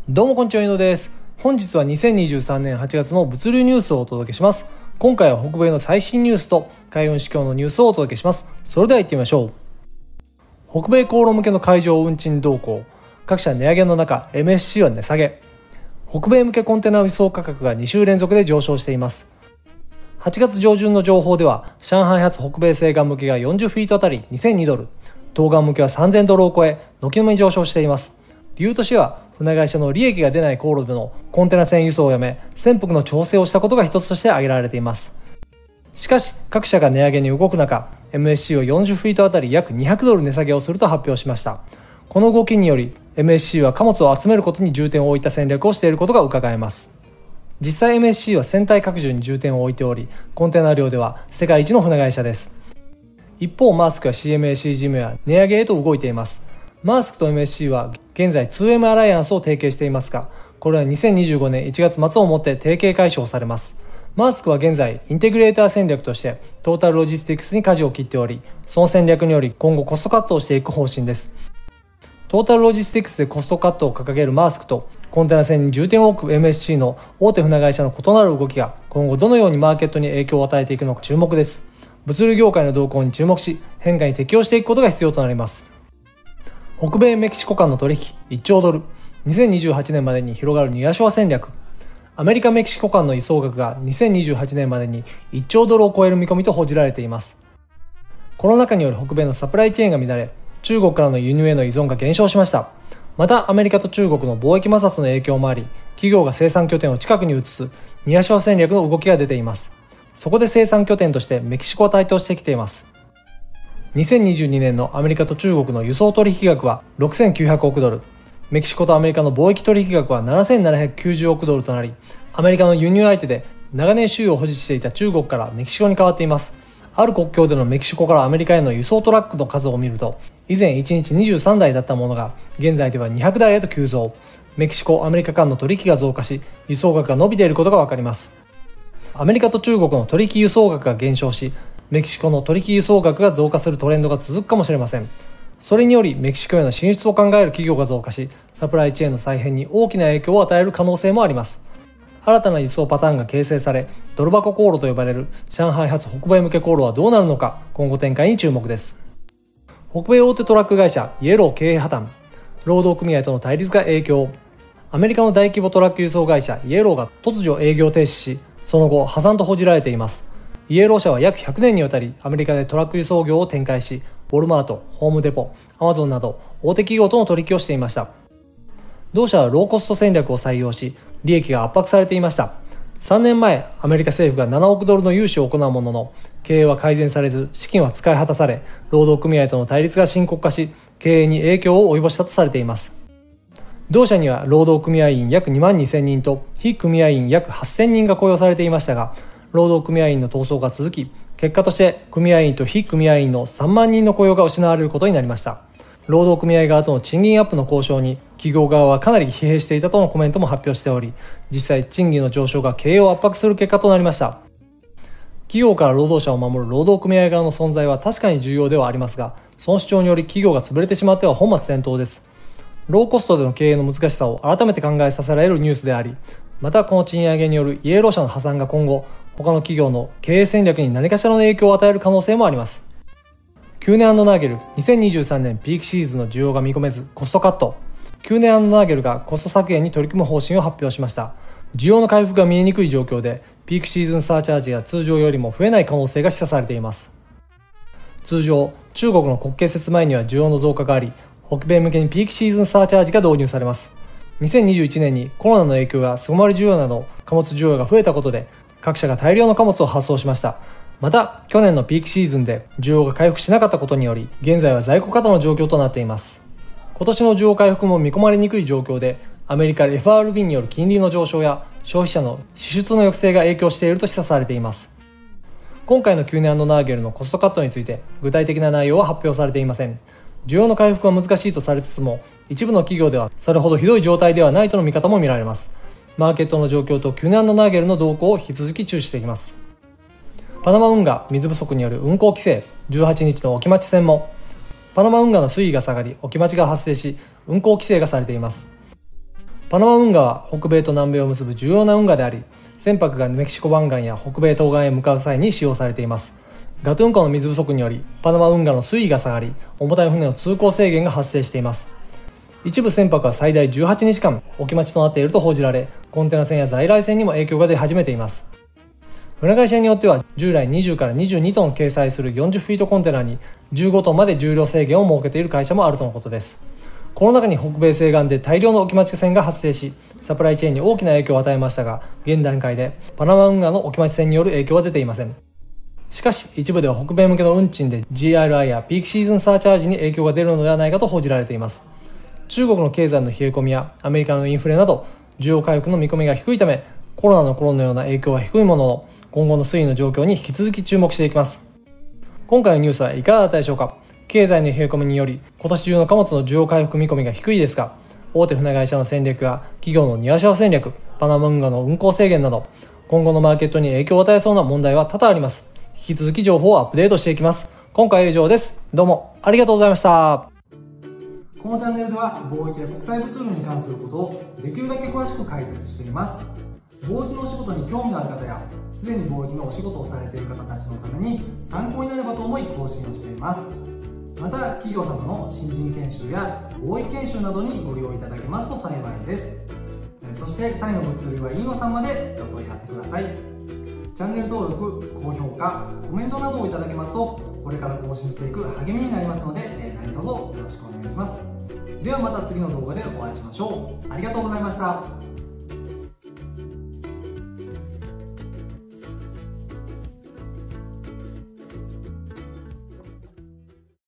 どうもこんにちは、井野です。本日は2023年8月の物流ニュースをお届けします。今回は北米の最新ニュースと海運市況のニュースをお届けします。それでは行ってみましょう。北米航路向けの海上運賃動向、各社値上げの中 MSC は値下げ。北米向けコンテナ輸送価格が2週連続で上昇しています。8月上旬の情報では上海発北米西岸向けが40フィートあたり2002ドル、東岸向けは3000ドルを超え軒並み上昇しています。理由としては船会社の利益が出ない航路でのコンテナ船輸送をやめ船舶の調整をしたことが一つとして挙げられています。しかし各社が値上げに動く中、 MSC は40フィートあたり約200ドル値下げをすると発表しました。この動きにより MSC は貨物を集めることに重点を置いた戦略をしていることが伺えます。実際 MSC は船体拡充に重点を置いており、コンテナ量では世界一の船会社です。一方マースクや CMA、CGM は値上げへと動いています。マースクと MSC は現在 2M アライアンスを提携していますが、これは2025年1月末をもって提携解消されます。マースクは現在インテグレーター戦略としてトータルロジスティクスに舵を切っており、その戦略により今後コストカットをしていく方針です。トータルロジスティクスでコストカットを掲げるマースクとコンテナ船に重点を置く MSC の大手船会社の異なる動きが今後どのようにマーケットに影響を与えていくのか注目です。物流業界の動向に注目し、変化に適応していくことが必要となります。北米メキシコ間の取引1兆ドル、2028年までに広がるニアショア戦略。アメリカメキシコ間の輸送額が2028年までに1兆ドルを超える見込みと報じられています。コロナ禍による北米のサプライチェーンが乱れ、中国からの輸入への依存が減少しました。またアメリカと中国の貿易摩擦の影響もあり、企業が生産拠点を近くに移すニアショア戦略の動きが出ています。そこで生産拠点としてメキシコは台頭してきています。2022年のアメリカと中国の輸送取引額は6900億ドル、メキシコとアメリカの貿易取引額は7790億ドルとなり、アメリカの輸入相手で長年収益を保持していた中国からメキシコに変わっています。ある国境でのメキシコからアメリカへの輸送トラックの数を見ると、以前1日23台だったものが現在では200台へと急増。メキシコ・アメリカ間の取引が増加し、輸送額が伸びていることが分かります。アメリカと中国の取引輸送額が減少し、メキシコの取引輸送額が増加するトレンドが続くかもしれません。それによりメキシコへの進出を考える企業が増加し、サプライチェーンの再編に大きな影響を与える可能性もあります。新たな輸送パターンが形成され、ドル箱航路と呼ばれる上海発北米向け航路はどうなるのか、今後展開に注目です。北米大手トラック会社イエロー経営破綻、労働組合との対立が影響。アメリカの大規模トラック輸送会社イエローが突如営業停止し、その後破産と報じられています。イエロー社は約100年にわたりアメリカでトラック輸送業を展開し、ウォルマート、ホームデポ、アマゾンなど大手企業との取引をしていました。同社はローコスト戦略を採用し、利益が圧迫されていました。3年前、アメリカ政府が7億ドルの融資を行うものの、経営は改善されず、資金は使い果たされ、労働組合との対立が深刻化し、経営に影響を及ぼしたとされています。同社には労働組合員約2万2000人と非組合員約8000人が雇用されていましたが、労働組合員の闘争が続き、結果として組合員と非組合員の3万人の雇用が失われることになりました。労働組合側との賃金アップの交渉に企業側はかなり疲弊していたとのコメントも発表しており、実際賃金の上昇が経営を圧迫する結果となりました。企業から労働者を守る労働組合側の存在は確かに重要ではありますが、その主張により企業が潰れてしまっては本末転倒です。ローコストでの経営の難しさを改めて考えさせられるニュースであり、またこの賃上げによるイエロー社の破産が今後他の企業の経営戦略に何かしらの影響を与える可能性もあります。キューネ&ナーゲル、2023年ピークシーズンの需要が見込めずコストカット。キューネ&ナーゲルがコスト削減に取り組む方針を発表しました。需要の回復が見えにくい状況で、ピークシーズンサーチャージが通常よりも増えない可能性が示唆されています。通常、中国の国慶節前には需要の増加があり、北米向けにピークシーズンサーチャージが導入されます。2021年にコロナの影響が巣ごもり需要など貨物需要が増えたことで、各社が大量の貨物を発送しました。また去年のピークシーズンで需要が回復しなかったことにより、現在は在庫過多の状況となっています。今年の需要回復も見込まれにくい状況で、アメリカ FRB による金利の上昇や消費者の支出の抑制が影響していると示唆されています。今回のキューネ&ナーゲルのコストカットについて具体的な内容は発表されていません。需要の回復は難しいとされつつも、一部の企業ではそれほどひどい状態ではないとの見方も見られます。マーケットの状況とキューネ&ナーゲルの動向を引き続き注視していきます。パナマ運河水不足による運航規制、18日の沖町線も。パナマ運河の水位が下がり沖町が発生し、運航規制がされています。 パナマ運河は北米と南米を結ぶ重要な運河であり、船舶がメキシコ湾岸や北米東岸へ向かう際に使用されています。ガトゥン湖の水不足によりパナマ運河の水位が下がり、重たい船の通行制限が発生しています。一部船舶は最大18日間置き待ちとなっていると報じられ、コンテナ船や在来船にも影響が出始めています。船会社によっては従来20から22トン掲載する40フィートコンテナに15トンまで重量制限を設けている会社もあるとのことです。この中に北米西岸で大量の置き待ち船が発生し、サプライチェーンに大きな影響を与えましたが、現段階でパナマ運河の置き待ち船による影響は出ていません。しかし一部では北米向けの運賃で GRI やピークシーズンサーチャージに影響が出るのではないかと報じられています。中国の経済の冷え込みやアメリカのインフレなど需要回復の見込みが低いため、コロナの頃のような影響は低いものの、今後の推移の状況に引き続き注目していきます。今回のニュースはいかがだったでしょうか。経済の冷え込みにより今年中の貨物の需要回復見込みが低いですが、大手船会社の戦略や企業の庭シャ戦略、パナマ運河の運航制限など今後のマーケットに影響を与えそうな問題は多々あります。引き続き情報をアップデートしていきます。今回は以上です。どうもありがとうございました。このチャンネルでは貿易や国際物流に関することをできるだけ詳しく解説しています。貿易のお仕事に興味のある方やすでに貿易のお仕事をされている方たちのために参考になればと思い更新をしています。また企業様の新人研修や貿易研修などにご利用いただけますと幸いです。そしてタイの物流は飯野さんまでお問い合わせください。チャンネル登録、高評価、コメントなどをいただけますとこれから更新していく励みになりますので何卒よろしくお願いします。ではまた次の動画でお会いしましょう。ありがとうございました。